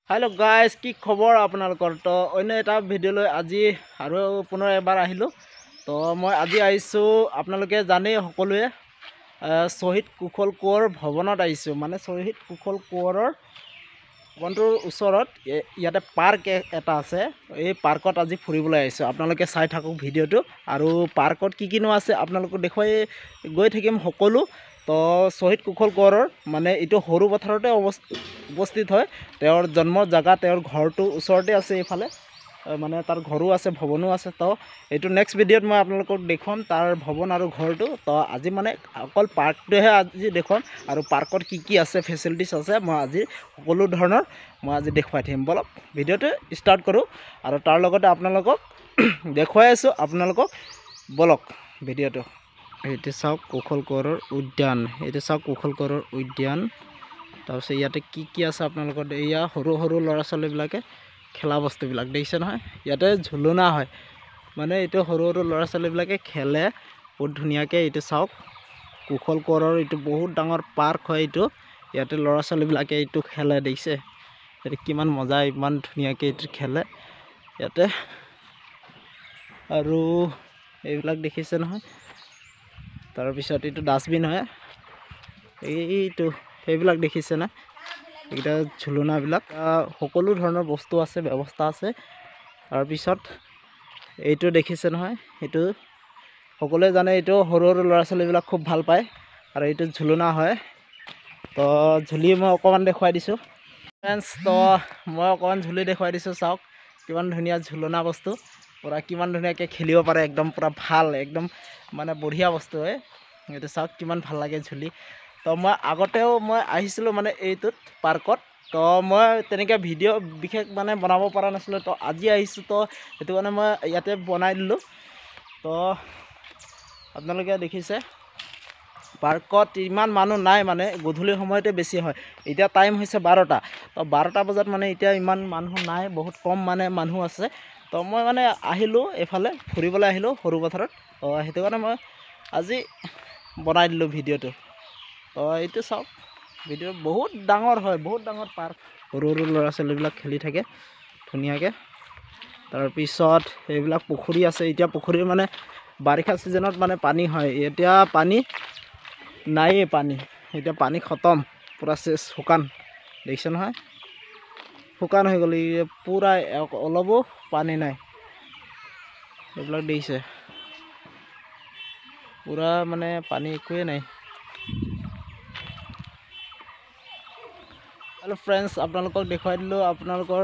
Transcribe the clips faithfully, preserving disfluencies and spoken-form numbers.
Hello guys কি খবৰ আপোনালোকৰ তো অন্য এটা ভিডিঅ'লৈ আজি আৰু পুনৰ এবাৰ আহিলো তো মই আজি আহিছো আপোনালোকে জানে সকলোৱে শহীদ কুশল কোঁৱৰ ভৱনত আহিছো মানে শহীদ কুশল কোঁৱৰৰ ভৱনটোৰ ওচৰত ইয়াতে পাৰ্ক এটা আছে এই পাৰ্কত আজি ফুৰিবলৈ আহিছো আপোনালোকে চাই থাকক ভিডিঅ'টো আৰু পাৰ্কত কি কিনো আছে আপোনালোকক দেখুৱাই গৈ থাকিম সকলো তো শহীদ কুশল কোঁৱৰৰ মানে এইটো সৰু পথাৰতে উপস্থিত হয় তেওঁৰ জন্মৰ জায়গা তেওঁৰ ঘৰটো ওচৰতে আছে ইফালে মানে তাৰ ঘৰো আছে ভৱনো আছে তো এইটো নেক্সট ভিডিঅ'ত মই আপোনালোকক দেখুৱাম তাৰ ভৱন আৰু ঘৰটো তো আজি মানে অকল পাৰ্কটোহে আজি দেখুৱাম আৰু পাৰ্কত কি কি আছে ফেচিলিটিছ আছে মই আজি সকলো ধৰণৰ মই আজি দেখুৱাই থাকিম বলক ভিডিঅ'টো ষ্টাৰ্ট কৰোঁ আৰু তাৰ লগতে আপোনালোকক দেখুৱাই আছোঁ আপোনালোকক বলক ভিডিঅ'টো এইটো চাওক কুশল কোঁৱৰৰ উদ্যান এইটো চাওক কুশল কোঁৱৰৰ উদ্যান তাৰপিছত ইয়াতে কি কি আছে আপোনালোকৰ এয়া সৰু সৰু ল'ৰা ছোৱালীবিলাকে খেলা বস্তুবিলাক দেখিছে নহয় ইয়াতে ঝুলনা হয় মানে এইটো সৰু সৰু ল'ৰা ছোৱালীবিলাকে খেলে বহুত ধুনীয়াকৈ এইটো চাওক কুশল কোঁৱৰৰ এইটো বহুত ডাঙৰ পাৰ্ক হয় এইটো ইয়াতে ল'ৰা ছোৱালীবিলাকে এইটো খেলে দেখিছে এইটো কিমান মজা ইমান ধুনীয়াকৈ এইটো খেলে ইয়াতে আৰু এইবিলাক দেখিছে নহয় তাৰপিছত এইটো ডাষ্টবিন হয় এইটো সেইবিলাক দেখিছে না এইটা ঝুলনাবিলাক সকলো ধৰণৰ বস্তু আছে ব্যৱস্থা আছে তাৰপিছত এইটো দেখিছে নহয় এইটো সকলোৱে জানে এইটো সৰু সৰু ল'ৰা ছোৱালীবিলাক খুব ভাল পায় আৰু এইটো ঝুলনা হয় তো ঝুলি মই অকণমান দেখুৱাই দিছোঁ ফ্ৰেণ্ডছ তো মই অকণমান ঝুলি দেখুৱাই দিছোঁ চাওক কিমান ধুনীয়া ঝুলনা বস্তু পুৰা কিমান ধুনীয়াকৈ খেলিব পাৰে একদম পুৰা ভাল একদম মানে বঢ়িয়া বস্তু হয় এইটো চাওক কিমান ভাল লাগে ঝুলি তো মই আগতেও মই আহিছিলোঁ মানে এইটোত পাৰ্কত তো মই তেনেকৈ ভিডিঅ' বিশেষ মানে বনাব পৰা নাছিলোঁ তো আজি আহিছোঁ তো সেইটো কাৰণে মই ইয়াতে বনাই দিলোঁ তো আপোনালোকে দেখিছে পাৰ্কত ইমান মানুহ নাই মানে গধূলি সময়তে বেছি হয় এতিয়া টাইম হৈছে বাৰটা তো বাৰটা বজাত মানে এতিয়া ইমান মানুহ নাই বহুত কম মানে মানুহ আছে তো মই মানে আহিলোঁ এইফালে ফুৰিবলৈ আহিলোঁ সৰু পথাৰত তো সেইটো কাৰণে মই আজি বনাই দিলোঁ ভিডিঅ'টো তো এইটো চাওক ভিডিঅ' বহুত ডাঙৰ হয় বহুত ডাঙৰ পাৰ্ক সৰু সৰু ল'ৰা ছোৱালীবিলাক খেলি থাকে ধুনীয়াকৈ তাৰপিছত এইবিলাক পুখুৰী আছে এতিয়া পুখুৰীৰ মানে বাৰিষা ছিজনত মানে পানী হয় এতিয়া পানী নাইয়ে পানী এতিয়া পানী খতম পূৰা চেচ শুকান দেখিছে নহয় শুকান হৈ গ'ল পূৰা অলপো পানী নাই এইবিলাক দেখিছে পূৰা মানে পানী একোৱে নাই হেল্ল' ফ্ৰেণ্ডছ আপোনালোকক দেখুৱাই দিলোঁ আপোনালোকৰ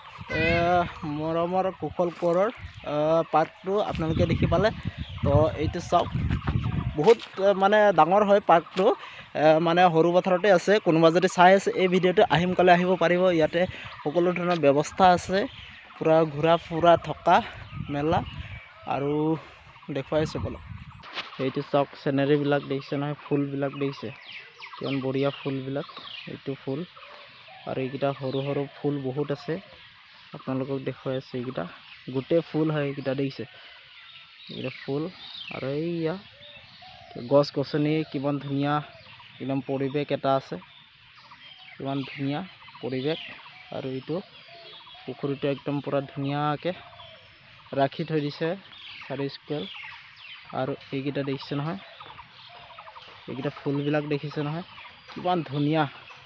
মৰমৰ কুশল কোঁৱৰৰ পাৰ্কটো আপোনালোকে দেখি পালে তো এইটো চাওক বহুত মানে ডাঙৰ হয় পাৰ্কটো মানে সৰু পথাৰতে আছে কোনোবা যদি চাই আছে এই ভিডিঅ'টো আহিম কালে আহিব পাৰিব ইয়াতে সকলো ধৰণৰ ব্যৱস্থা আছে পূৰা ঘূৰা ফুৰা থকা মেলা আৰু দেখুৱাইছোঁ বলক এইটো চাওক চিনেৰীবিলাক দেখিছে নহয় ফুলবিলাক দেখিছে কিমান বঢ়িয়া ফুলবিলাক এইটো ফুল আৰু এইকেইটা সৰু সৰু ফুল বহুত আছে আপোনালোকক দেখুৱাই আছে এইকেইটা গোটেই ফুল হয় এইকেইটা দেখিছে এইকেইটা ফুল আৰু এইয়া গছ গছনি কিমান ধুনীয়া একদম পৰিৱেশ এটা আছে কিমান ধুনীয়া পৰিৱেশ আৰু এইটো পুখুৰীটো একদম পূৰা ধুনীয়াকৈ ৰাখি থৈ দিছে চাৰি স্কুৱেৰ আৰু এইকেইটা দেখিছে নহয় এইকেইটা ফুলবিলাক দেখিছে নহয় কিমান ধুনীয়া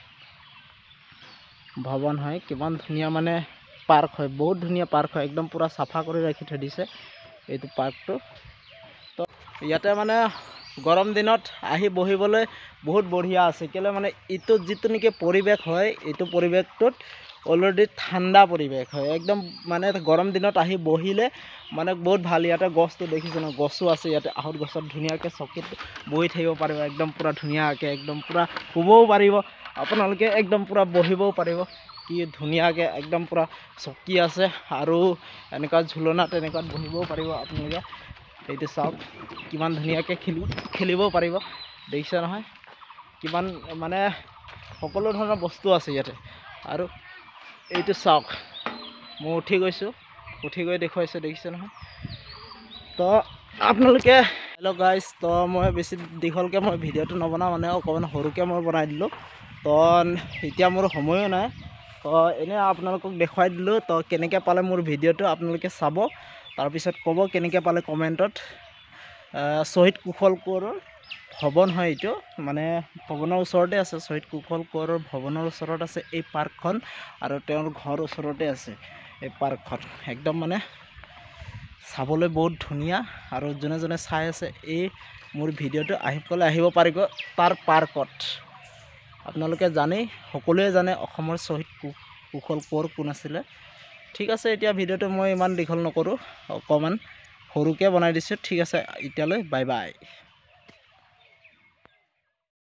ভৱন হয় কিমান ধুনীয়া মানে পাৰ্ক হয় বহুত ধুনীয়া পাৰ্ক হয় একদম পূৰা চাফা কৰি ৰাখি থৈ দিছে এইটো পাৰ্কটো তো ইয়াতে মানে গৰম দিনত আহি বহিবলৈ বহুত বঢ়িয়া আছে কেলৈ মানে এইটো যিটো নেকি পৰিৱেশ হয় এইটো পৰিৱেশটোত অলৰেডি ঠাণ্ডা পৰিৱেশ হয় একদম মানে গৰম দিনত আহি বহিলে মানে বহুত ভাল ইয়াতে গছটো দেখিছে ন গছো আছে ইয়াতে আহঁত গছত ধুনীয়াকৈ চকীত বহি থাকিব পাৰিব একদম পূৰা ধুনীয়াকৈ একদম পূৰা শুবও পাৰিব আপোনালোকে একদম পূৰা বহিবও পাৰিব কি ধুনীয়াকৈ একদম পূৰা চকী আছে আৰু এনেকুৱা ঝুলনা তেনেকুৱাত বহিবও পাৰিব আপোনালোকে এইটো চাওক কিমান ধুনীয়াকৈ খেলি খেলিবও পাৰিব দেখিছে নহয় কিমান মানে সকলো ধৰণৰ বস্তু আছে ইয়াতে আৰু এইটো চাওক মই উঠি গৈছোঁ উঠি গৈ দেখুৱাইছোঁ দেখিছে নহয় তো আপোনালোকে হেল্ল' গাইজ তো মই বেছি দীঘলকৈ মই ভিডিঅ'টো নবনাওঁ মানে অকণমান সৰুকৈ মই বনাই দিলোঁ তো এতিয়া মোৰ সময়ো নাই তো এনে আপোনালোকক দেখুৱাই দিলোঁ। তো কেনেকৈ পালে মোৰ ভিডিঅ'টো আপোনালোকে চাব, তাৰপিছত ক'ব কেনেকৈ পালে কমেণ্টত। শ্বহীদ কুশল কোঁৱৰৰ ভৱন হয় এইটো, মানে ভৱনৰ ওচৰতে আছে। শ্বহীদ কুশল কোঁৱৰৰ ভৱনৰ ওচৰত আছে এই পাৰ্কখন, আৰু তেওঁৰ ঘৰ ওচৰতে আছে এই পাৰ্কখন। একদম মানে চাবলৈ বহুত ধুনীয়া, আৰু যোনে যোনে চাই আছে এই মোৰ ভিডিঅ'টো আহিবলৈ আহিব পাৰিব তাৰ পাৰ্কত। আপোনালোকে জানেই, সকলোৱে জানে অসমৰ শ্বহীদ কুশল কোঁৱৰ কোন আছিলে। ঠিক আছে, এতিয়া ভিডিঅ'টো মই ইমান দীঘল নকৰোঁ, অকণমান সৰুকৈ বনাই দিছোঁ। ঠিক আছে, এতিয়ালৈ বাই বাই।